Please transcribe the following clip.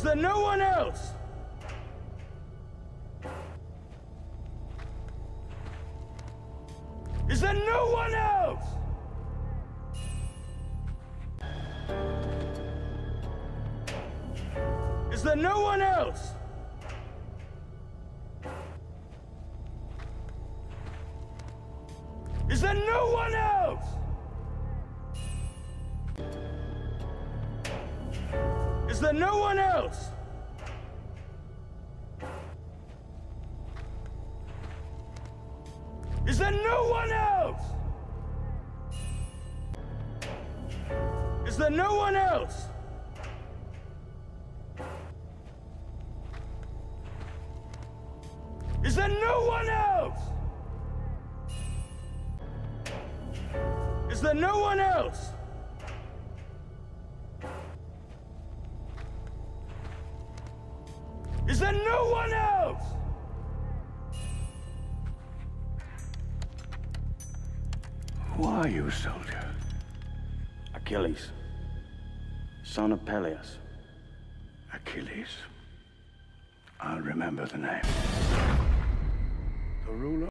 there no one else? Is there no one else? Is there no one else? Is there no one else? Is there no one else? Is there no one else? Is there no one else? Is there no one else? Is there no one else? Is there no one else? Who are you, soldier? Achilles, son of Peleus. Achilles. I'll remember the name. The ruler